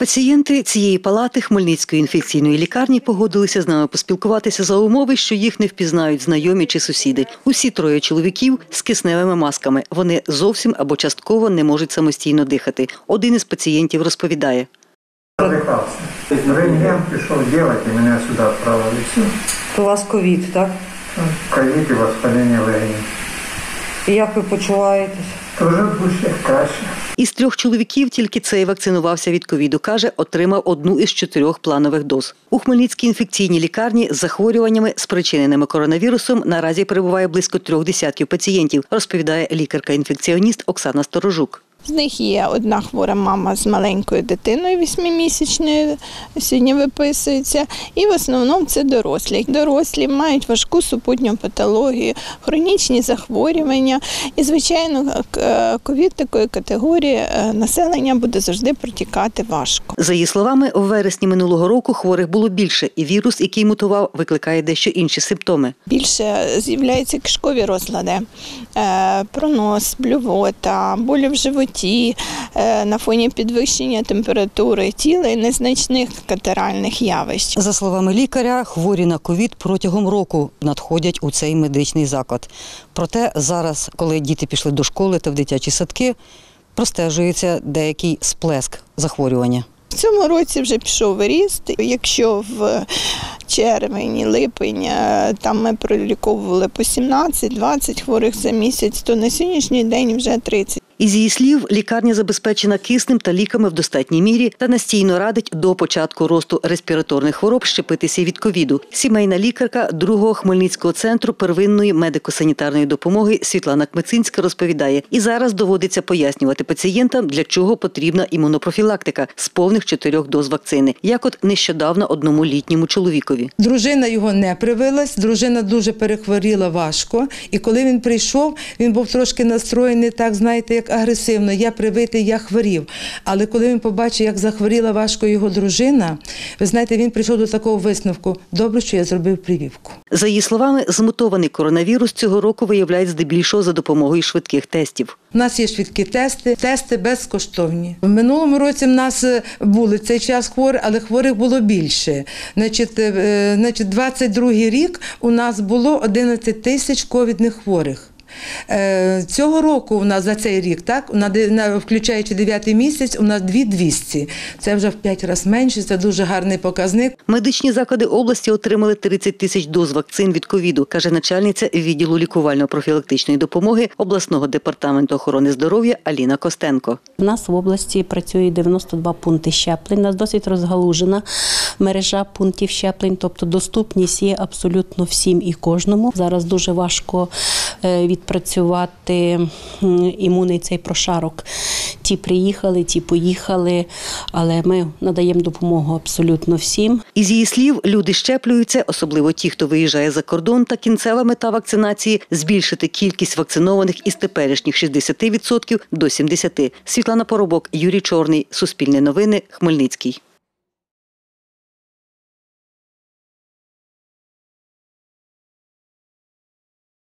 Пацієнти цієї палати Хмельницької інфекційної лікарні погодилися з нами поспілкуватися за умови, що їх не впізнають знайомі чи сусіди. Усі троє чоловіків з кисневими масками. Вони зовсім або частково не можуть самостійно дихати. Один із пацієнтів розповідає. Задихався. Рентген пішов робити, і мене сюди відправили. У вас ковід, так? Ковід і воспалення легенів. І як ви почуваєтесь? То вже більше краще. Із 3 чоловіків тільки цей вакцинувався від ковіду. Каже, отримав 1 із 4 планових доз. У Хмельницькій інфекційній лікарні з захворюваннями, спричиненими коронавірусом, наразі перебуває близько 30 пацієнтів, розповідає лікарка-інфекціоніст Оксана Сторожук. З них є одна хвора мама з маленькою дитиною 8-місячною, сьогодні виписується, і в основному це дорослі. Дорослі мають важку супутню патологію, хронічні захворювання і, звичайно, ковід такої категорії населення буде завжди протікати важко. За її словами, у вересні минулого року хворих було більше, і вірус, який мутував, викликає дещо інші симптоми. Більше з'являються кишкові розлади, пронос, блювота, болі в животі, на фоні підвищення температури тіла і незначних катаральних явищ. За словами лікаря, хворі на ковід протягом року надходять у цей медичний заклад. Проте зараз, коли діти пішли до школи та в дитячі садки, простежується деякий сплеск захворювання. В цьому році вже пішов ріст. Якщо в червень, липень там ми проліковували по 17-20 хворих за місяць, то на сьогоднішній день вже 30. Із її слів, лікарня забезпечена киснем та ліками в достатній мірі та настійно радить до початку росту респіраторних хвороб щепитися від ковіду. Сімейна лікарка 2-го Хмельницького центру первинної медико-санітарної допомоги Світлана Кмицинська розповідає, і зараз доводиться пояснювати пацієнтам, для чого потрібна імунопрофілактика з повних 4 доз вакцини, як от нещодавно одному літньому чоловікові. Дружина його не привилась, дружина дуже перехворіла важко, і коли він прийшов, він був трошки настроєний так, знаєте, як агресивно, я привитий, я хворів. Але коли він побачив, як захворіла важко його дружина, ви знаєте, він прийшов до такого висновку: добре, що я зробив прививку. За її словами, змутований коронавірус цього року виявляють здебільшого за допомогою швидких тестів. У нас є швидкі тести безкоштовні. В минулому році в нас були цей час хворі, але хворих було більше. Значить, 22-й рік у нас було 11 тисяч ковідних хворих. Цього року у нас за цей рік, так, включаючи 9-й місяць, у нас 2200. Це вже в 5 разів менше, це дуже гарний показник. Медичні заклади області отримали 30 тисяч доз вакцин від ковіду, каже начальниця відділу лікувально-профілактичної допомоги обласного департаменту охорони здоров'я Аліна Костенко. У нас в області працює 92 пункти щеплень. У нас досить розгалужена мережа пунктів щеплень, тобто доступність є абсолютно всім і кожному. Зараз дуже важко відпрацювати імунний цей прошарок. Ті приїхали, ті поїхали, але ми надаємо допомогу абсолютно всім. Із її слів, люди щеплюються, особливо ті, хто виїжджає за кордон, та кінцева мета вакцинації – збільшити кількість вакцинованих із теперішніх 60% до 70%. Світлана Поробок, Юрій Чорний, Суспільне новини, Хмельницький.